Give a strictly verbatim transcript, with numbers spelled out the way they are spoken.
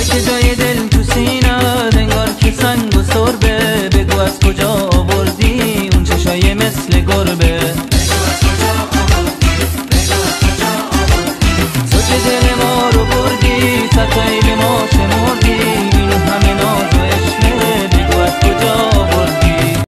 که جای دل تو سینه انگار که سنگ و سربه، بگو از کجا